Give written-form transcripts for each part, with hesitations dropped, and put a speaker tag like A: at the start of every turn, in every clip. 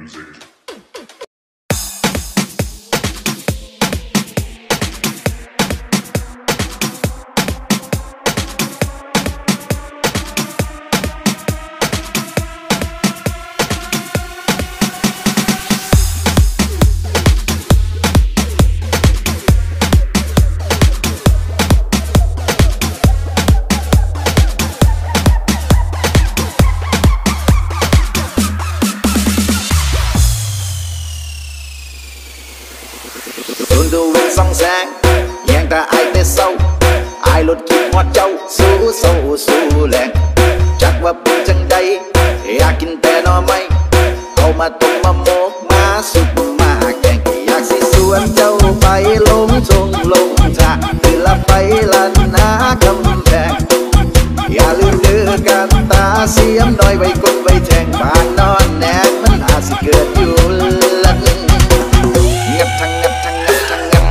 A: ดูเวสองแสงแย่งแต่ไอแต่เศร้าไอหลุดคิดหอดเจ้าสู้แรงจักว่าเป็นจังใดอยากกินแต่นอไม่เอามาต้มมาโมกมาสุกมาแกงอยากสิสวนเจ้าไปลงทงลงทางคือละไปลันนากำแพงอย่าลืมเดือกันตาเสียมน้อยไว้กดไว้แทงบ้านนอนแนกมันอาจสิเกิดอยู่ลันงับทั้งงับทั้งงับทั้งงับ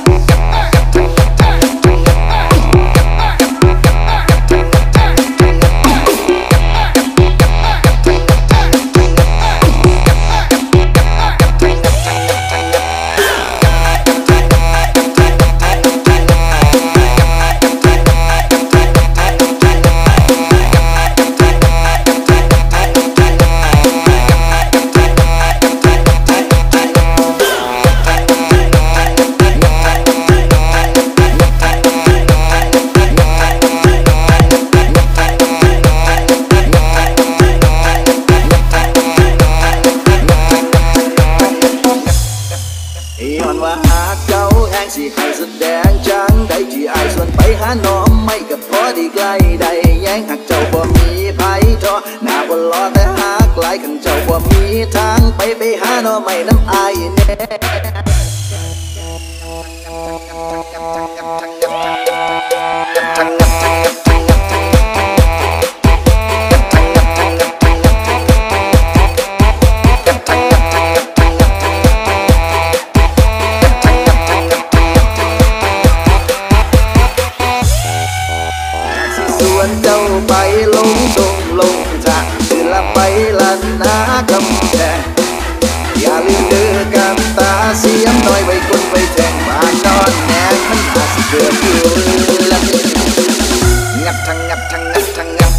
A: ย้อนว่าหากเจ้าแห้งสิให้แสดงจังใดที่อายส่วนไปหาน้องไม่กับพอดีใกล้ใดแย้งหากเจ้าบ่มีไผทอหน้าบ่รอแต่หากหลายคันเจ้าบ่มีทางไปหาน้องไม่น้ำอายแน่ส่วนเจ้าไปลงทงลงทางคือละไปลันนากำแพงอย่าลืมเดือกันตาเสียมน้อยไว้กดไว้แทงบ้านนอนแนกมันอาจสิเกิดอยู่ลันงับทั้งงับทั้งงับทั้งงับ